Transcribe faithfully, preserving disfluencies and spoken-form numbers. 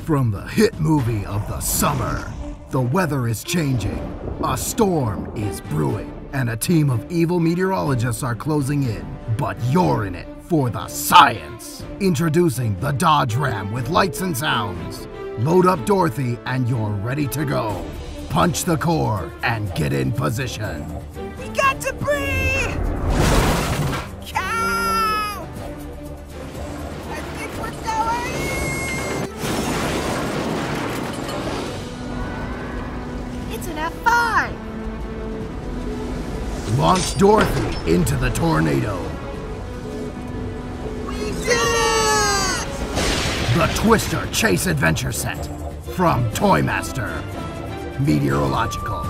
From the hit movie of the summer, the weather is changing, a storm is brewing, and a team of evil meteorologists are closing in. But you're in it for the science. Introducing the Dodge Ram with lights and sounds. Load up Dorothy and you're ready to go. Punch the core and get in position. We got debris! Cow! I think we're going! It's an F five! Launch Dorothy into the tornado. We did it! The Twister Chase Adventure Set from Toymaster. Meteorological.